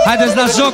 Haideți la joc!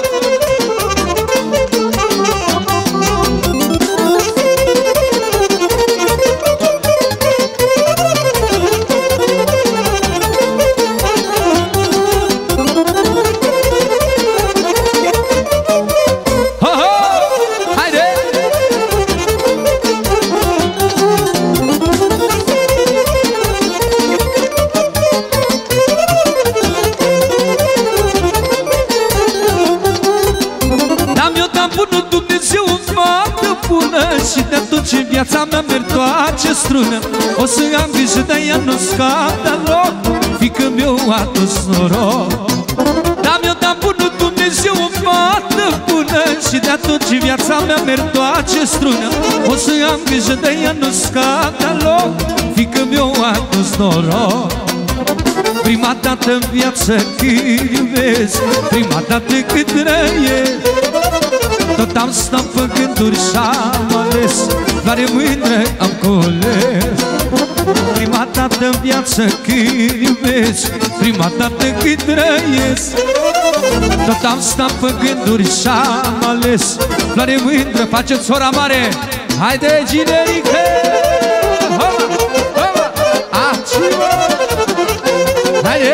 Și de atunci în viața mea merg toace strună. O să am grijă de ea, nu scade loc, fiică mi-o adus noroc. Dar mi-o dat bunul Dumnezeu o fată bună. Și de atunci în viața mea merg toace strună. O să am grijă de ea, nu scade loc, fiică mi-o adus noroc. Prima dată în viață când iubesc, prima dată când trăiesc, tot am stat pe gânduri și-am ales, doar mândră am cules. Prima dată în viață când iubesc, prima dată când trăiesc, tot am stat pe gânduri și-am ales, doar mândră. Faceți ora mare! Haide, generică! Hova! Hova! Acțiune! Haide!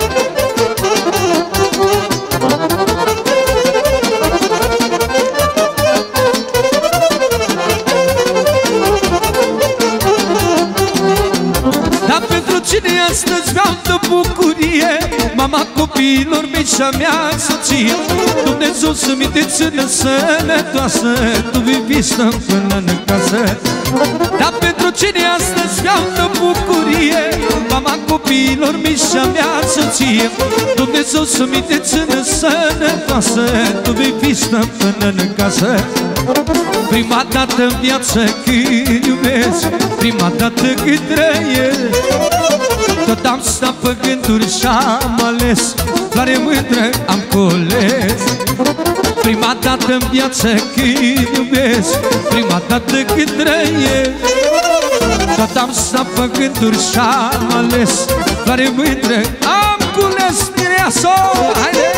Cine astăzi vreau de bucurie, mama copiilor mei și-a mea soție. Dumnezeu să-mi te țină sănătoasă, tu vei fi stăm până în casă. Dar pentru cine astăzi vreau de bucurie, mama copiilor mei și-a mea soție. Dumnezeu să-mi te țină sănătoasă, tu vei fi stăm până în casă. Prima dată în viață când iubesc, prima dată când trăiesc, tot am stat pe gânduri și-am ales, doar mândră am cules. Prima dată în viață când iubesc, prima dată când trăiesc, tot am stat pe gânduri și-am ales, doar mândră am cules. Mireasă, haide!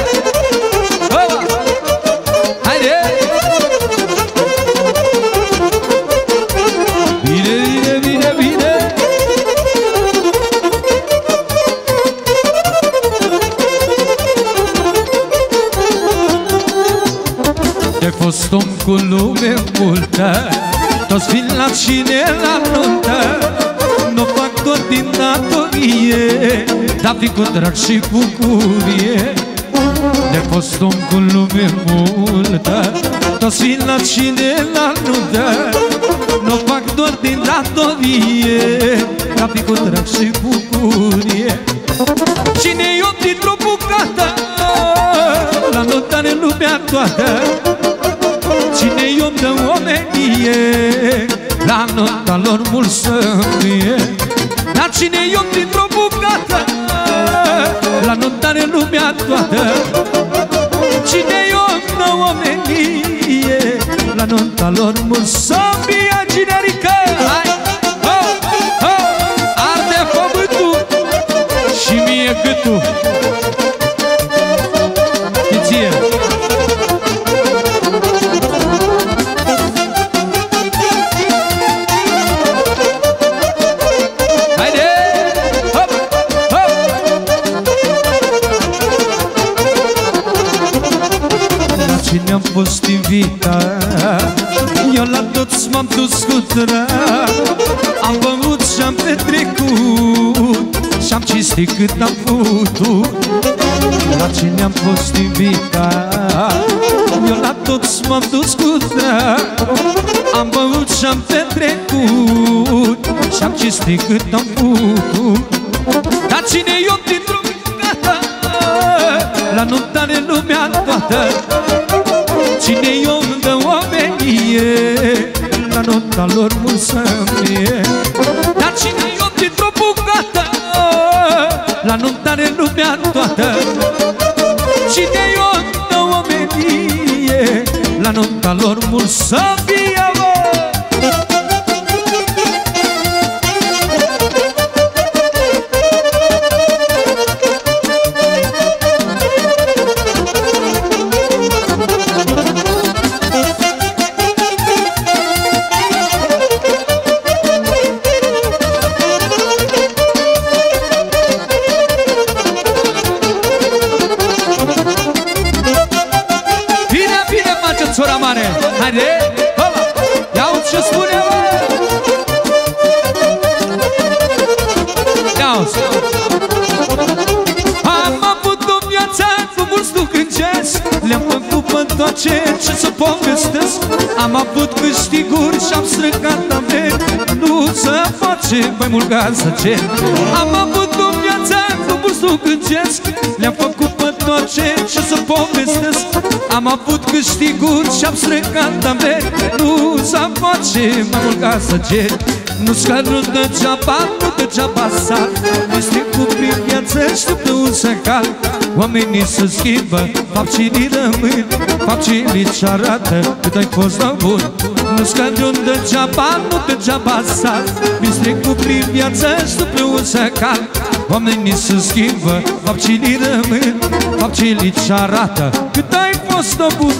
Haide! Bine, bine, bine, bine! De fost om cu lume multă, toți vin la cine la nuntă, nu fac tot din datorie, dar vin cu drag și bucurie. De fost om cu lume multă, toți vin la cine la nuntă, nu fac doar din datorie, dar vin cu drag și bucurie. Cine-i om dintr-o bucată, la nuntă în lumea toată, cine-i om de omenie, la nunta lor mult să fie. Dar cine-i om dintr-o bucată, la nunta în lumea toată, cine-i om de omenie, la nunta lor mult să fie. Generică! Hai! Ho! Ho! Arde pământul și mie gâtul. Ție! Cine-am fost invitat, eu la toți m-am dus cu drag. Am băut și-am petrecut, și-am cinstit cât am putut. La cine-am fost invitat, eu la toți m-am dus cu drag. Am băut și-am petrecut, și-am cinstit cât am putut. Dar cine-i om dintr-o bucată, la nunta în lumea toată, cine-i om de omenie, la nunta lor mult să-mi. Dar cine-i om dintr-o bucată, la nunta în lumea toată, cine-i om de omenie, la nunta lor mult să-mi. haide, hola, ia-uți ce spune, bă! Ia-uți! Am avut o viață cu mulți nu gândesc, le-am făcut pe toate ce să povestesc. Am avut câștiguri și-am străcat averi, nu se face mai mult ca să cer. Am avut o viață cu mulți nu gândesc, le-am făcut pe toate ce să povestesc. Am avut câștiguri și-am străcat averi, nu se face mai mult ca să cer. Nu-ți cadru degeaba, nu degeaba sar, mi stricu prin viață, știu pe un să cal. Oamenii se schimbă, fapcii rămân, fapcii ce arată cât ai fost de bun. Nu-ți cadru degeaba, nu degeaba sar, mi stricu prin viață, știu pe un să cal. Oamenii se schimbă, fapcii rămân, fapcii ce arată cât ai fost de bun.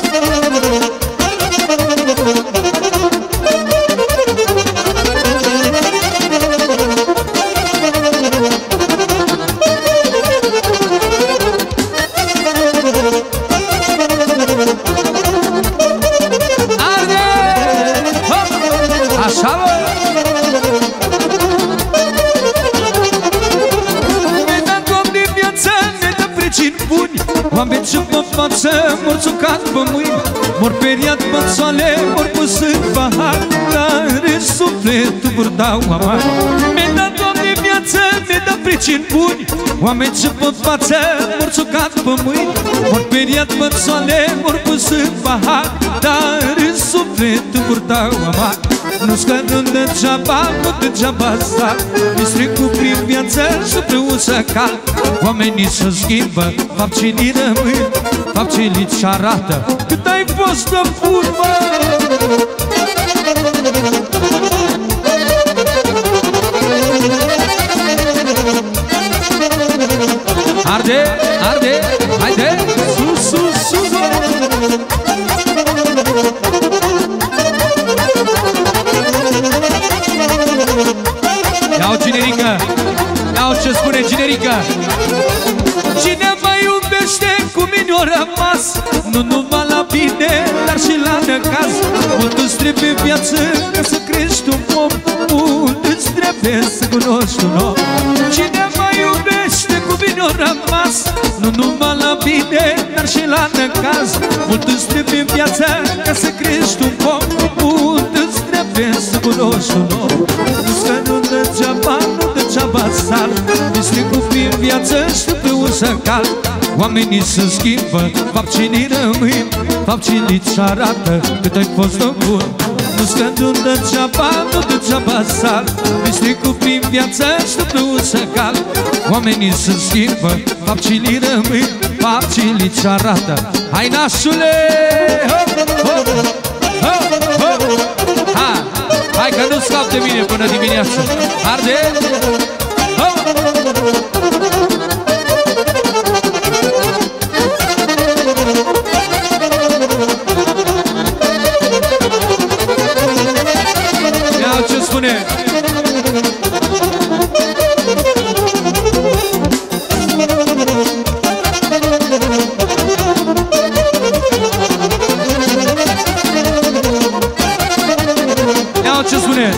Oameni ce pe față, mor țucat pe mâini, mor periat pe soale, mor pus în pahar, dar în sufletul vor dau amar. Mi-ai dat, Doamne, viață, mi-ai dat pricini buni. Oameni ce pe față, mor țucat pe mâini, mor periat pe soale, mor pus în pahar, dar în sufletul vor dau amar. Nu-ți cadru degeaba, nu degeaba sar, mi stricu prin viață și vreau să cal. Oamenii se schimbă, fapcii rămân, fapcii ce arată cât ai fost de bun, mă! Arde, arde, haide, sus, sus, sus! Ia-o generică, ia-o ce spune generică. Cine mă iubește cu mine o rămas, nu numai la bine, dar și la necaz. Mult îți trebuie viață ca să crești un om, mult îți trebuie să cunoști un om. Cine mă iubește cu mine o rămas, nu numai la bine, dar și la necaz. Mult îți trebuie viață ca să crești un om, mult îți trebuie să cunoști un om. Nu-ți că nu degeaba, nu degeaba sar, mi stricu prin viață, știu pe un să cal. Oamenii se schimbă, fapcii rămân, fapcii ce arată cât ai fost de bun. Nu-ți că nu degeaba, nu degeaba sar, mi stricu prin viață, știu pe un să cal. Oamenii se schimbă, fapcii rămân, fapcii ce arată. Hai, nașule! Hai că nu scap de mine până dimineață. Arde! Ia ce spune! Ce spune?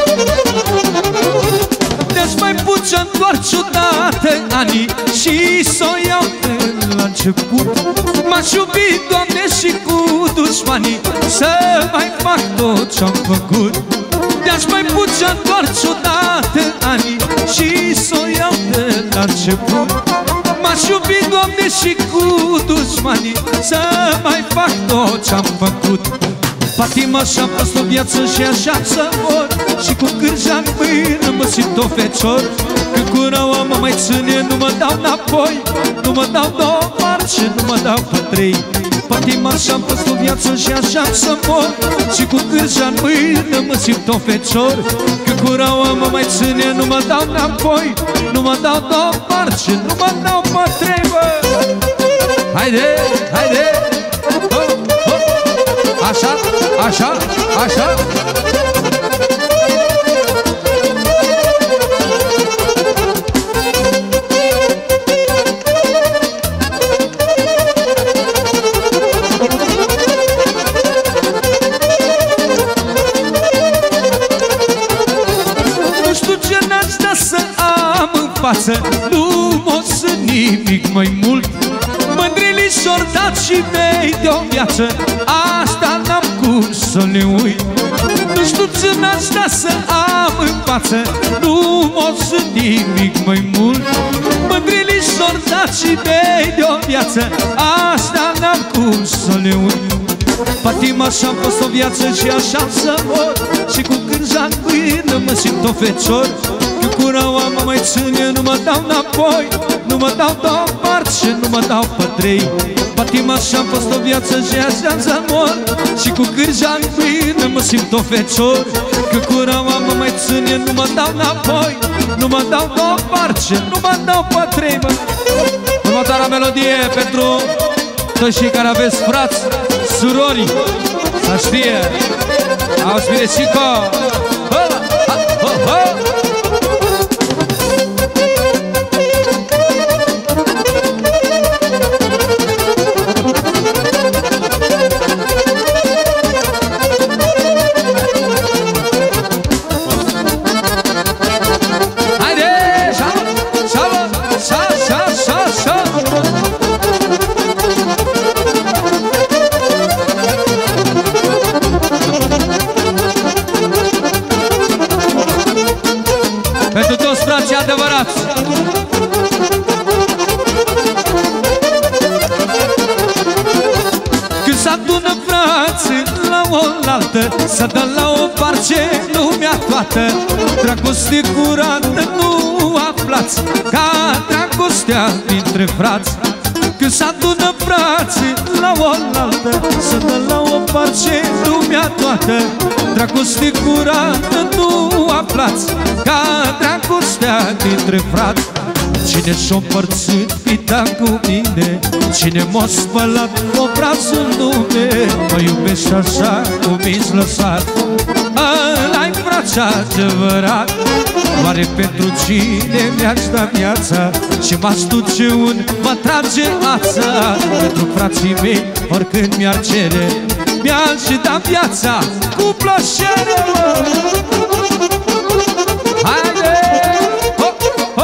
Deci mai puțin doar ciudată anii și s-o iau de la început. M-aș iubi, Doamne, și cu dușmanii să mai fac tot ce-am făcut. Deci mai puțin doar ciudată anii și s-o iau de la început. M-aș iubi, Doamne, și cu dușmanii să mai fac tot ce-am făcut. Patima și-am fost o viață și așa să mor, și cu cârja-n mână mă simt o fecior. Când curaua mă mai ține, nu mă dau înapoi, nu mă dau două marci, nu mă dau pe trei. Patima și-am fost o viață și așa să mor, și cu cârja-n mână mă simt o fecior. Când curaua mă mai ține, nu mă dau înapoi, nu mă dau două marci, nu mă dau pe trei, bă! Haide, haide! Așa, așa, așa. pasă, nu mă sunt nimic mai mult. Mândrilișor dat și mei de-o viață, asta n-am cum să le uit. Nu știu ce n-aș da să am în față, nu mă sunt nimic mai mult. Mândrilișor dat și mei de-o viață, asta n-am cum să le uit. Patima așa-am fost o viață și așa să mor, și cu cârja în mână mă simt o fecior. Că curaua mă mai ține, nu mă dau înapoi, nu mă dau două parți și nu mă dau pe trei. Patima așa-am fost o viață și așa să mor, și cu cârja în mână mă simt o fecior. Că curaua mă mai ține, nu mă dau înapoi, nu mă dau două parți și nu mă dau pe trei. Următoarea melodie pentru toți cei care aveți frați, surori, să știe. Auzi bine, Cico! Pentru toți frații adevărați. Când s-adună frații la oaltă, să dă la o parce lumea toată. Dragoste curată nu aflați, ca dragostea dintre frați. Când s-adună frații la oaltă, să dă la o parce lumea toată. Dragoste curată nu aflați, ca dragostea dintre frați. Cine și-o împărțit pita cu mine, cine m-a spălat obrazul nume, mă iubești așa cum mi-s lăsat, ăla-i frați adevărat. Oare pentru cine mi-aș da viața și m-aș duce un mă trage ața? Pentru frații mei oricând mi-ar cere, mi-aș da viața cu plăcere. Haide! Ho, ho!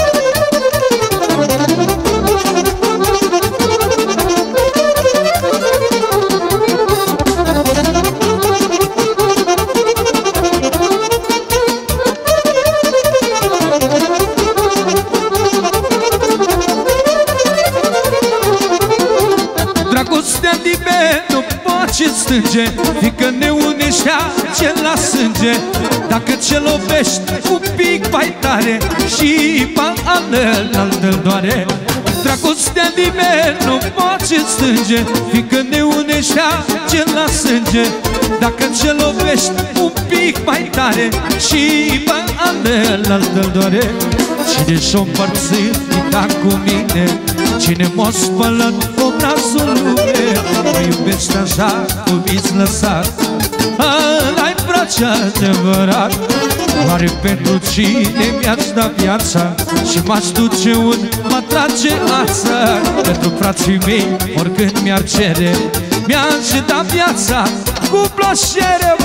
Dragostea nimeni nu poate stânge, fiindcă ne unește acela sânge. Dacă ce lovești un pic mai tare și pe alălalt îl doare. Dragostea nimeni nu poate stânge, fiindcă ne unește acela sânge. Dacă ce lovești un pic mai tare și pe alălalt îl doare. Cine și-o împărțit pita cu mine, cine m-a spălat obrazul lume, mă iubești așa cum mi-s lăsat, ăla-i braț adevărat. Oare pentru cine mi-aș da viața și m-aș duce un mă trage ața? Pentru frații mei oricând mi-ar cere, mi-aș da viața cu plăcere.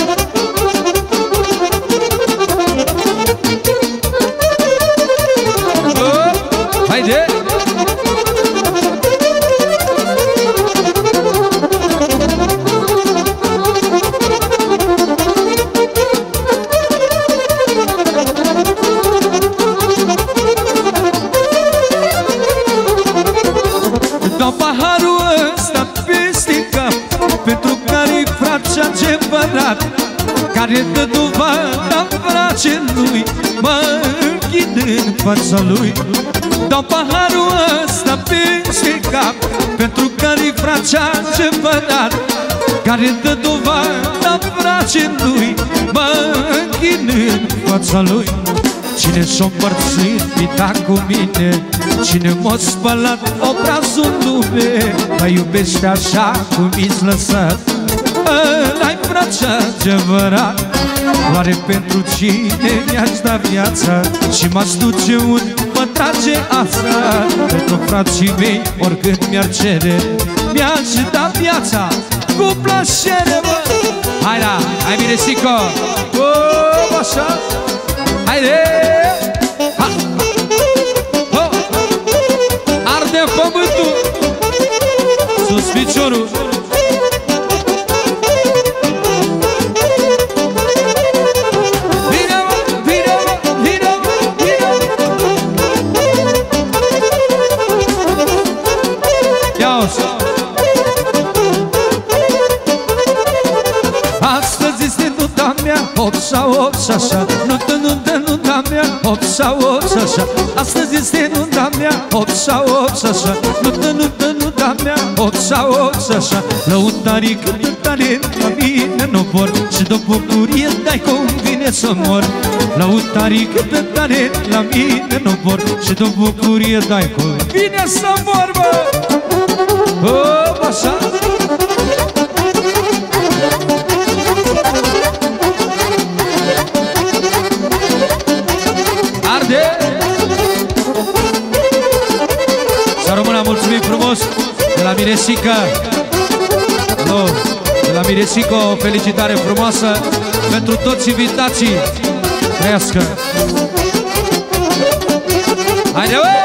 Haide! Dau paharul ăsta peste cap, pentru care-i frați adevărat, care dă dovada fracii lui, mă închid în fața lui. Dau paharul ăsta peste cap, pentru care-i frați adevărat, care dă dovada fracii lui, mă închid în fața lui. Cine și-o împărțit pita cu mine, cine m-a spălat obrazul lume, mă iubește așa cum mi-s lăsat, ăla-i frați adevărat. Oare pentru cine mi-aș da viața și m-aș duce un mă trage ața? Pentru frații mei oricând mi-ar cere, mi-aș da viața cu plăcere, mă. Hai da, hai bine, Cico! Așa! Haide! Ha! pământul, sus piciorul. Astăzi este nunta mea, 8 sau 8 și așa. Nunta mea, 8 sau 8 și așa. Astăzi este nunta mea, 8 sau 8 și așa. Nunta mea, 8 sau 8 și așa. Lăutarii cântă tare, la mine nu vor, și de bucurie dai cum vine să mor. Lăutarii cântă tare, la mine nu vor, și de bucurie dai cum vine să mor, bă! Oh, așa. Arde! Să rămână, mulțumim frumos de la Miresica. De la Miresica, o felicitare frumoasă pentru toți invitații. Trăiască! Haide, bă!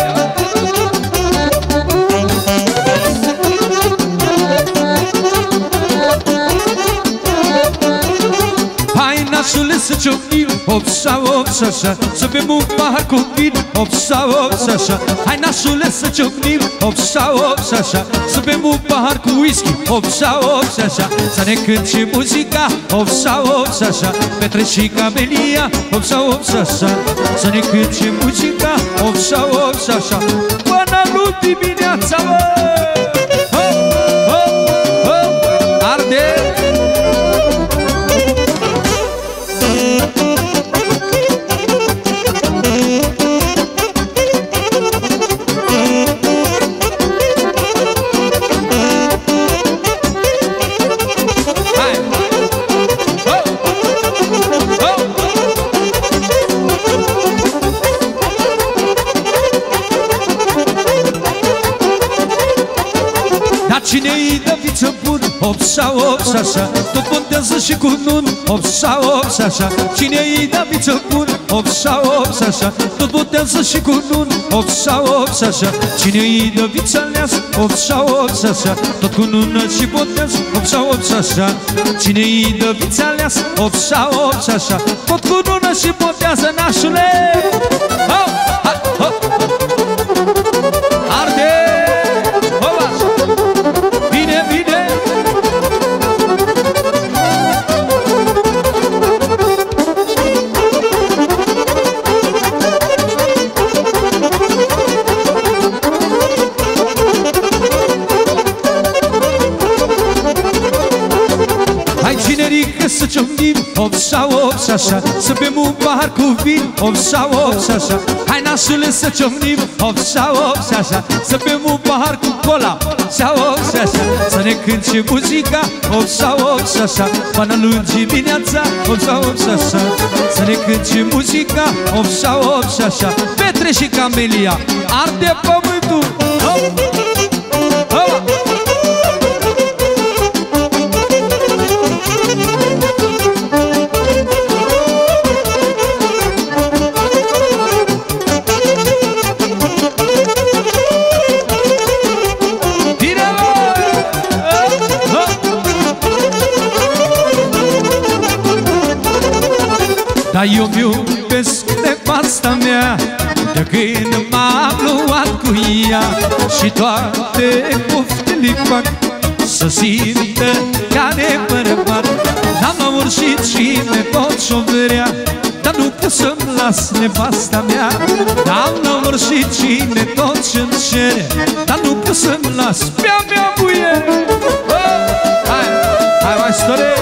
Nașule, să ciocnim, 8 sau 8 și așa. Să bem un pahar cu vin, 8 sau 8 și așa. Hai, nașule, să ciocnim, 8 sau 8 și așa. Să bem un pahar cu whisky, 8 sau 8 și așa. Să ne cânte muzica, 8 sau 8 și așa. Petre și Camelia, 8 sau 8 și așa. Să ne cânte muzica, 8 sau 8 și așa. Până nu dimineața, bă! Arde! Cine-i dă viță bun, 8 sau 8 și așa. Tot contează și cu nun, 8 sau 8 și așa. Cine-i dă viță bun, 8 sau 8 și așa. Tot contează și cu nun, 8 sau 8 și așa. Cine-i dă viță aleas, 8 sau 8 și așa. Tot cu nună și botează, 8 sau 8 și așa. Cine-i dă viță aleas, 8 sau 8 și așa. Tot cu nună și botează, nașule. Ho, ha, ho. Arde! Să ciocnim, 8 sau 8 și așa. Să bem un pahar cu vin, 8 sau 8 și așa. Hai, nașule, să ciocnim, 8 sau 8 și așa. Să bem un pahar cu cola, 8 sau 8 și așa. Să ne cânte muzica, 8 sau 8 și așa. Până lungi dimineața, 8 sau 8 și așa. Să ne cânte muzica, 8 sau 8 și așa. Petre și Camelia, arde pământul. Hop! Hop! Dar eu mi-iubesc nevasta mea de când m-am luat cu ea. Și toate poftele fac să simtă ca nebărbat. N-am lămurșit și ne tot și-o vrea, dar nu pot să-mi las nevasta mea. N-am lămurșit și ne tot și-mi cere, dar nu pot să-mi las pe-a mea muiere. Hai, hai mai store!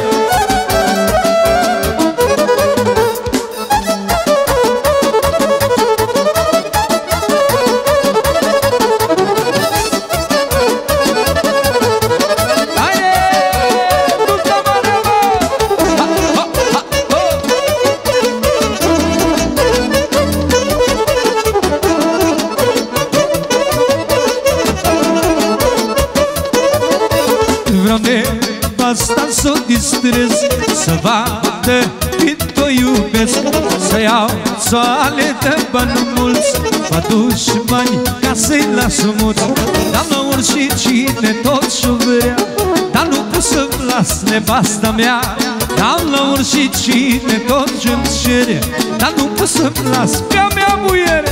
Asta s-o distrez, să vadă cât o iubesc. găsc să iau soale de bani mulți, mă duci bani ca să-i las mulți. Dar la oricine tot și-o vrea, dar nu pot să-mi las nevasta mea. Dar la oricine tot și-mi cere, dar nu pot să-mi las pe-a mea muiere.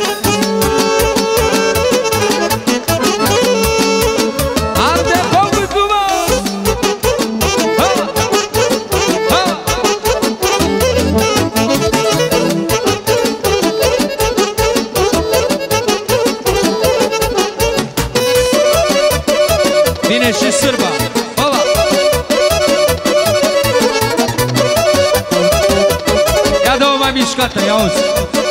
Vine și sârba. Ola. Ia dă-o mai mișcată, ia auzi.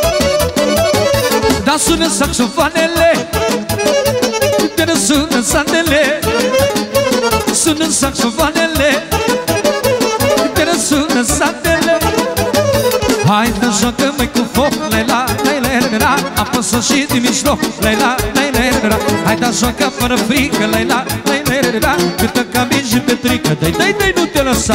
Da, sună saxofanele, dar sună sandele. Sună saxofanele, dar sună sandele. Hai să joacă mai cu foc, la-i-la, la-i-la, la-i-la. Apăsă și din mijloc, la-i-la, la-i-la, la-i-la. Hai să joacă fără frică, la-i-la, la-i-la, la-i-la. Câtă ca mingi pe trică, dai, dai, dai, nu te lăsa.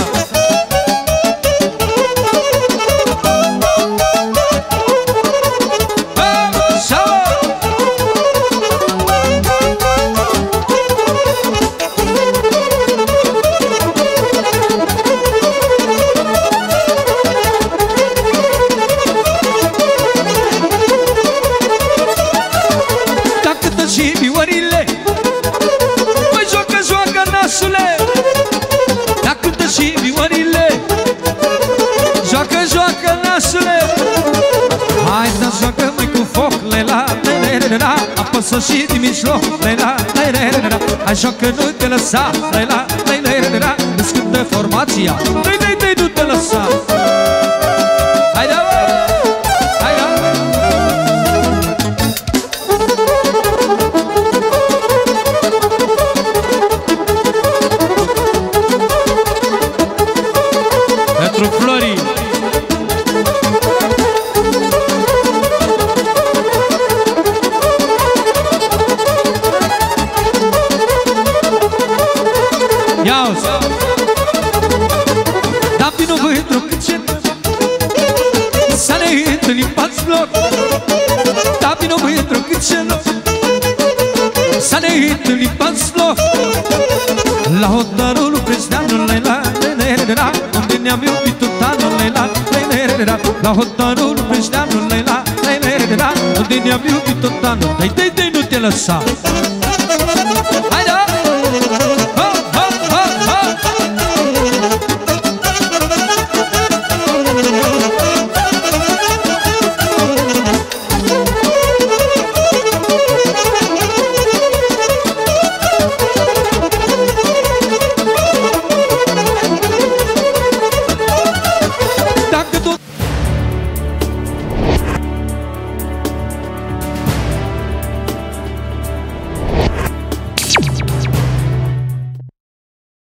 Apăsă și din mijloc, la-i-la, la-i-la. Hai joacă, nu te lăsa, la-i-la, la-i-la. Îți cântă formația, dai, dai, dai, nu te lăsa. Hai da, hai da. Pentru Florii. Ia-uzi! Da vino băietru câncet, să ne întâlnim pe-ți bloc. Da vino băietru câncet, să ne întâlnim pe-ți bloc. La hotarul Preșteanul, la-i-la, la-i-la, unde ne-am iubit tot anul, la-i-la, la-i-la. La hotarul Preșteanul, la-i-la, la-i-la, unde ne-am iubit tot anul. Dai, dai, dai, nu te lăsa.